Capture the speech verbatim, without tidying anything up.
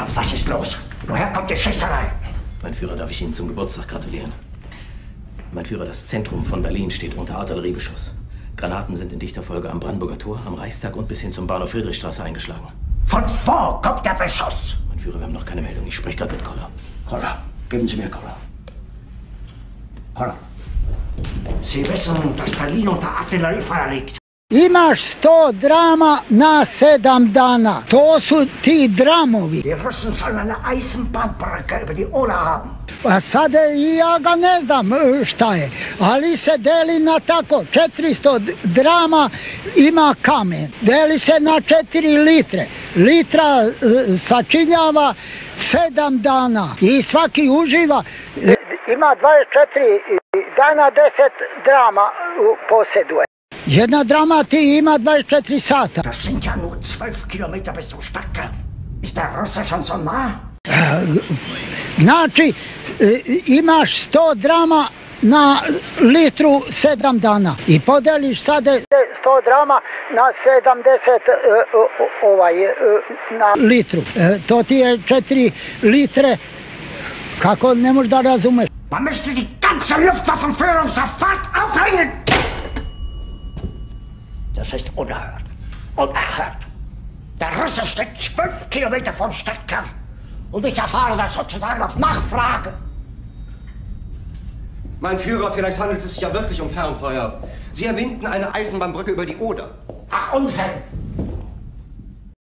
was ist los? Woher kommt die Schießerei? Mein Führer, darf ich Ihnen zum Geburtstag gratulieren? Mein Führer, das Zentrum von Berlin steht unter Artilleriebeschuss. Granaten sind in dichter Folge am Brandenburger Tor, am Reichstag und bis hin zum Bahnhof Friedrichstraße eingeschlagen. Von wo kommt der Beschuss? Mein Führer, wir haben noch keine Meldung. Ich spreche gerade mit Koller. Koller, geben Sie mir Koller. Koller. Sie wissen, dass Berlin unter Artilleriefeuer liegt. Imaš sto drama na sedam dana. To su ti dramovi. Die Russen sollen eine Eisenbahnbrücke über die Oder haben. A sada i ja ga ne znam šta je, ali se deli na tako, četiristo drama ima kamen, deli se na četiri litre, litra sačinjava sedam dana i svaki uživa. Ima dvadeset četiri dana, deset drama posjeduje. Jedna drama ti ima dvadeset četiri sata. Das sind ja nur zwölf Kilometer bis zum Stadtkern. Ist der Russe schon so nah? Znači, imaš sto drama na litru sedam dana i podeliš sada sto drama na sedamdeset ovaj, na litru. To ti je četiri litre, kako ne možeš da razumeš. Man müsste die ganze Luftwaffenführung sofort aufhängen! Das ist unerhört. Unerhört. Der Russe steht zwölf Kilometer vom Stadtkern. Und ich erfahre das sozusagen auf Nachfrage. Mein Führer, vielleicht handelt es sich ja wirklich um Fernfeuer. Sie erwähnten eine Eisenbahnbrücke über die Oder. Ach, Unsinn!